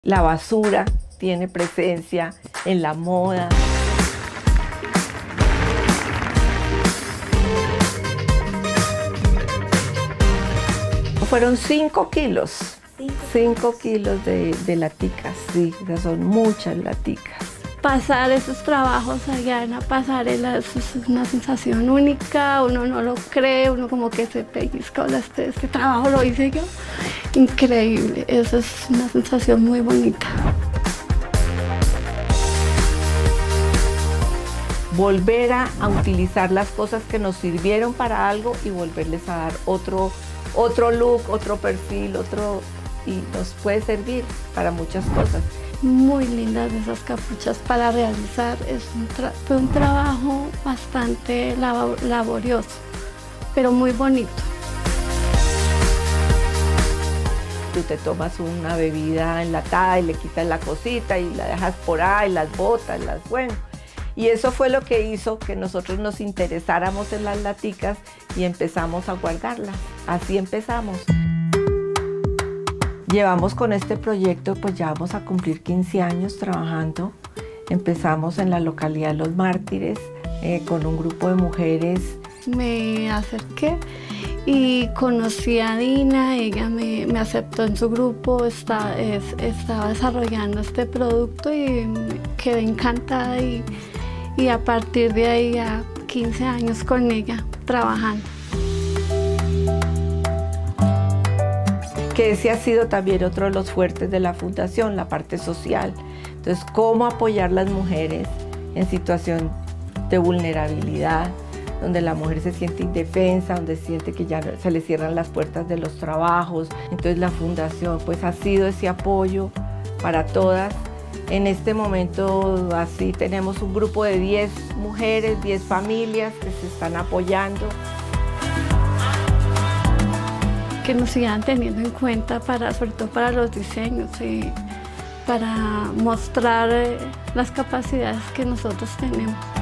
La basura tiene presencia en la moda. Fueron 5 kilos. 5 kilos de laticas, sí, son muchas laticas. Pasar esos trabajos allá en la pasarela, eso es una sensación única, uno no lo cree, uno como que se pellizca, este trabajo lo hice yo. Increíble, eso es una sensación muy bonita. Volver a utilizar las cosas que nos sirvieron para algo y volverles a dar otro look, otro perfil, y nos puede servir para muchas cosas. Muy lindas esas capuchas para realizar, fue un trabajo bastante laborioso, pero muy bonito. Tú te tomas una bebida enlatada y le quitas la cosita y la dejas por ahí, las botas, bueno. Y eso fue lo que hizo que nosotros nos interesáramos en las laticas y empezamos a guardarlas. Así empezamos. Llevamos con este proyecto, pues ya vamos a cumplir 15 años trabajando. Empezamos en la localidad Los Mártires con un grupo de mujeres. Me acerqué y conocí a Dina, ella me aceptó en su grupo, estaba desarrollando este producto y quedé encantada y a partir de ahí ya 15 años con ella trabajando. Que ese ha sido también otro de los fuertes de la fundación, la parte social. Entonces, cómo apoyar a las mujeres en situación de vulnerabilidad, donde la mujer se siente indefensa, donde siente que ya se le cierran las puertas de los trabajos. Entonces la fundación pues ha sido ese apoyo para todas. En este momento así tenemos un grupo de 10 mujeres, 10 familias que se están apoyando. Que nos sigan teniendo en cuenta, sobre todo para los diseños, para mostrar las capacidades que nosotros tenemos.